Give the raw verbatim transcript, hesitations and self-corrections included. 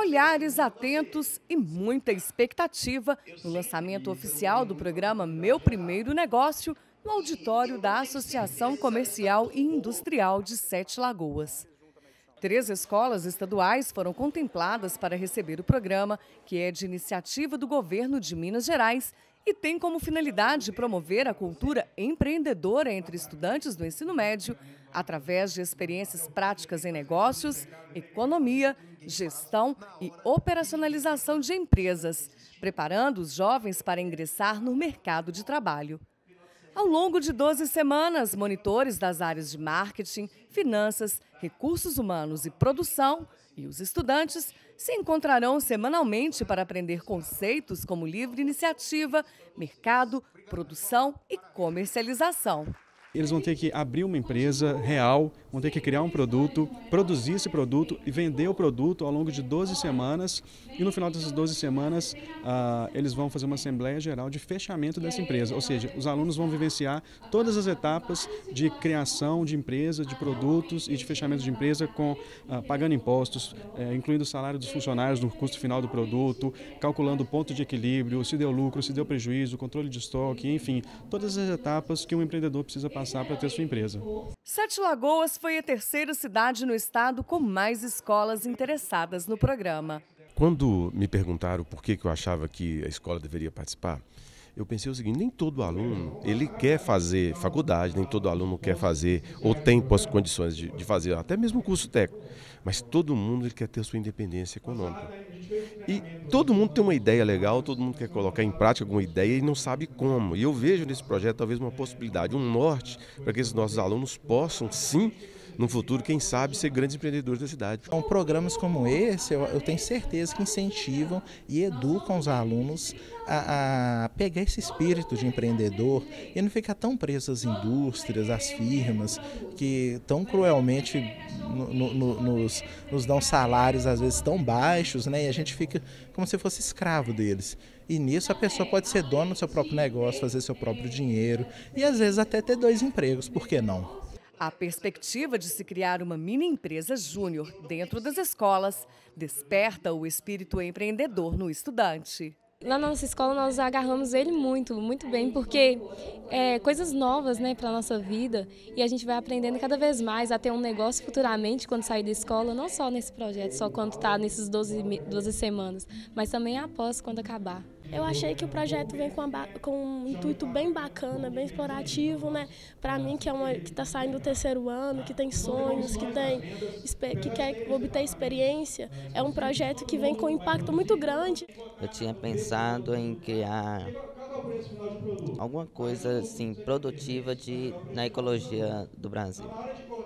Olhares atentos e muita expectativa no lançamento oficial do programa Meu Primeiro Negócio no auditório da Associação Comercial e Industrial de Sete Lagoas. Três escolas estaduais foram contempladas para receber o programa, que é de iniciativa do governo de Minas Gerais e tem como finalidade promover a cultura empreendedora entre estudantes do ensino médio, através de experiências práticas em negócios, economia, gestão e operacionalização de empresas, preparando os jovens para ingressar no mercado de trabalho. Ao longo de doze semanas, monitores das áreas de marketing, finanças, recursos humanos e produção e os estudantes se encontrarão semanalmente para aprender conceitos como livre iniciativa, mercado, produção e comercialização. Eles vão ter que abrir uma empresa real, vão ter que criar um produto, produzir esse produto e vender o produto ao longo de doze semanas. E no final dessas doze semanas, ah, eles vão fazer uma assembleia geral de fechamento dessa empresa. Ou seja, os alunos vão vivenciar todas as etapas de criação de empresa, de produtos e de fechamento de empresa, com, ah, pagando impostos, eh, incluindo o salário dos funcionários no custo final do produto, calculando o ponto de equilíbrio, se deu lucro, se deu prejuízo, controle de estoque, enfim, todas as etapas que um empreendedor precisa passar para ter sua empresa. Sete Lagoas foi a terceira cidade no estado com mais escolas interessadas no programa. Quando me perguntaram por que eu achava que a escola deveria participar, eu pensei o seguinte: nem todo aluno ele quer fazer faculdade, nem todo aluno quer fazer ou tem condições de, de fazer até mesmo curso técnico, mas todo mundo ele quer ter sua independência econômica. E todo mundo tem uma ideia legal, todo mundo quer colocar em prática alguma ideia e não sabe como. E eu vejo nesse projeto talvez uma possibilidade, um norte, para que esses nossos alunos possam sim, no futuro, quem sabe, ser grandes empreendedores da cidade. Então, programas como esse, eu, eu tenho certeza que incentivam e educam os alunos a, a pegar esse espírito de empreendedor e não ficar tão preso às indústrias, às firmas, que tão cruelmente no, no, nos, nos dão salários, às vezes, tão baixos, né? E a gente fica como se fosse escravo deles. E nisso a pessoa pode ser dona do seu próprio negócio, fazer seu próprio dinheiro e, às vezes, até ter dois empregos, por que não? A perspectiva de se criar uma mini empresa júnior dentro das escolas desperta o espírito empreendedor no estudante. Lá na nossa escola nós agarramos ele muito, muito bem, porque é coisas novas, né, para a nossa vida, e a gente vai aprendendo cada vez mais a ter um negócio futuramente quando sair da escola, não só nesse projeto, só quando está nesses doze, doze semanas, mas também após, quando acabar. Eu achei que o projeto vem com, a, com um intuito bem bacana, bem explorativo, né? Para mim, que é uma que está saindo do terceiro ano, que tem sonhos, que tem que quer obter experiência, é um projeto que vem com um impacto muito grande. Eu tinha pensado em criar alguma coisa assim produtiva de na ecologia do Brasil.